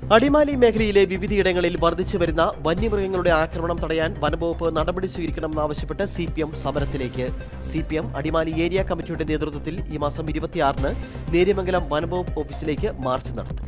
അടിമാലി മേഖലയിലെ വിവിധയിടങ്ങളിൽ വർദ്ധിച്ചുവരുന്ന വന്യമൃഗങ്ങളുടെ ആക്രമണം തടയാൻ വനംവകുപ്പ് നടപടി സ്വീകരിക്കണമെന്നാവശ്യപ്പെട്ട് സിപിഎം സമരത്തിലേക്ക്. സിപിഎം അടിമാലി ഏരിയ കമ്മിറ്റിയുടെ നേതൃത്വത്തിൽ ഈ മാസം 26-ന് നേര്യമംഗലം വനംവകുപ്പ് ഓഫീസിലേക്ക് മാർച്ച് നടത്തും.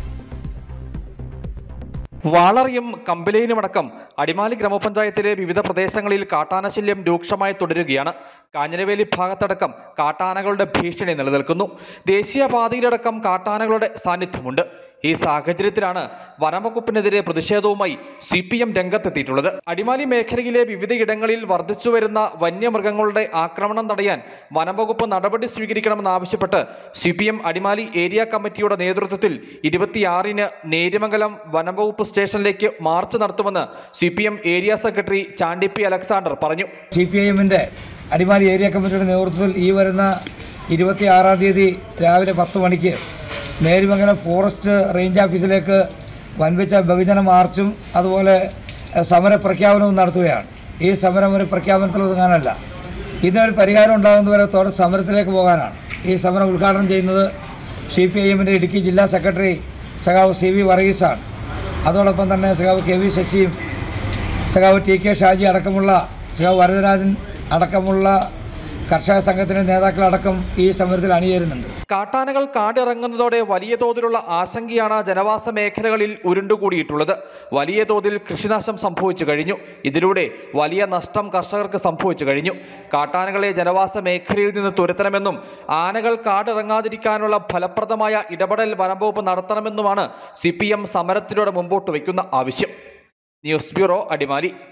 വാളറിയും കമ്പിലയിലുമടക്കം അടിമാലി ഗ്രാമപഞ്ചായത്തിലെ വിവിധ പ്രദേശങ്ങളിൽ കാട്ടാനശല്യം രൂക്ഷമായി തുടരുകയാണ്. കാഞ്ഞിരവേലി ഭാഗത്തടക്കം കാട്ടാനകളുടെ ഭീഷണി നിലനിൽക്കുന്നു. ദേശീയപാതയിലടക്കം കാട്ടാനകളുടെ സാന്നിധ്യമുണ്ട്. ഈ സാഹചര്യത്തിലാണ് വനംവകുപ്പിനെതിരെ പ്രതിഷേധവുമായി സിപിഎം രംഗത്തെത്തിയിട്ടുള്ളത്. അടിമാലി മേഖലയിലെ വിവിധയിടങ്ങളിൽ വർദ്ധിച്ചുവരുന്ന വന്യമൃഗങ്ങളുടെ ആക്രമണം തടയാൻ വനംവകുപ്പ് നടപടി സ്വീകരിക്കണമെന്നാവശ്യപ്പെട്ട് സിപിഎം അടിമാലി ഏരിയ കമ്മിറ്റിയുടെ നേതൃത്വത്തിൽ 26-ന് നേര്യമംഗലം വനംവകുപ്പ് സ്റ്റേഷനിലേക്ക് മാർച്ച് നടത്തുമെന്ന് സിപിഎം ഏരിയ സെക്രട്ടറി ചാണ്ടിപ്പി അലക്സാണ്ടർ പറഞ്ഞു. സിപിഐഎമ്മിൻ്റെ അടിമാലി ഏരിയ കമ്മിറ്റിയുടെ നേതൃത്വത്തിൽ ഈ വരുന്ന 26-ാം തീയതി രാവിലെ 10 മണിക്ക് നേര്യമംഗലം ഫോറസ്റ്റ് റേഞ്ച് ഓഫീസിലേക്ക് വൻപിച്ച ബഹുജന മാർച്ചും അതുപോലെ സമരപ്രഖ്യാപനവും നടത്തുകയാണ്. ഈ സമരം ഒരു പ്രഖ്യാപനത്തിൽ ഒതുങ്ങാനല്ല, ഇതിനൊരു പരിഹാരം ഉണ്ടാകുന്നതുവരെ തുടർ സമരത്തിലേക്ക് പോകാനാണ്. ഈ സമരം ഉദ്ഘാടനം ചെയ്യുന്നത് സിപിഐഎമ്മിൻ്റെ ഇടുക്കി ജില്ലാ സെക്രട്ടറി സഖാവ് CV വർഗീസാണ്. അതോടൊപ്പം തന്നെ സഖാവ് KV ശശിയും സഖാവ് TK ഷാജി അടക്കമുള്ള സഖാവ് വരദരാജൻ അടക്കമുള്ള കർഷക സംഘത്തിൻ്റെ നേതാക്കളടക്കം ഈ സമരത്തിൽ അണിചേരുന്നുണ്ട്. കാട്ടാനകൾ കാടിറങ്ങുന്നതോടെ വലിയ തോതിലുള്ള ആശങ്കയാണ് ജനവാസ മേഖലകളിൽ ഉരുണ്ടുകൂടിയിട്ടുള്ളത്. വലിയ തോതിൽ കൃഷിനാശം സംഭവിച്ചു കഴിഞ്ഞു. ഇതിലൂടെ വലിയ നഷ്ടം കർഷകർക്ക് സംഭവിച്ചു കഴിഞ്ഞു. കാട്ടാനകളെ ജനവാസ മേഖലയിൽ നിന്ന് തുരത്തണമെന്നും ആനകൾ കാടിറങ്ങാതിരിക്കാനുള്ള ഫലപ്രദമായ ഇടപെടൽ വനംവകുപ്പ് നടത്തണമെന്നുമാണ് സിപിഎം സമരത്തിലൂടെ മുമ്പോട്ട് വയ്ക്കുന്ന ആവശ്യം. News bureau, Adimali.